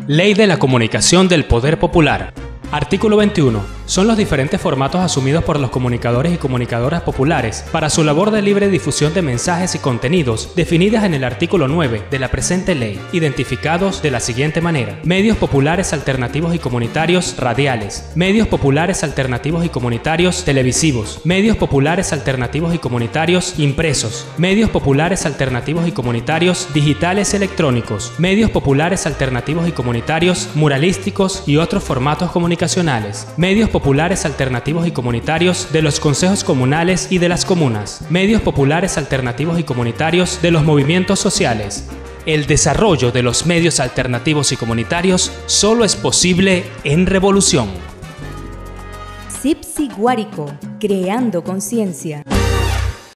Ley de la Comunicación del Poder Popular. Artículo 21. Son los diferentes formatos asumidos por los comunicadores y comunicadoras populares para su labor de libre difusión de mensajes y contenidos definidas en el artículo 9 de la presente ley, identificados de la siguiente manera: medios populares alternativos y comunitarios radiales, medios populares alternativos y comunitarios televisivos, medios populares alternativos y comunitarios impresos, medios populares alternativos y comunitarios digitales electrónicos, medios populares alternativos y comunitarios muralísticos y otros formatos comunicacionales, medios populares alternativos y comunitarios de los consejos comunales y de las comunas, medios populares alternativos y comunitarios de los movimientos sociales. El desarrollo de los medios alternativos y comunitarios solo es posible en revolución. CIPSI Guárico, creando conciencia.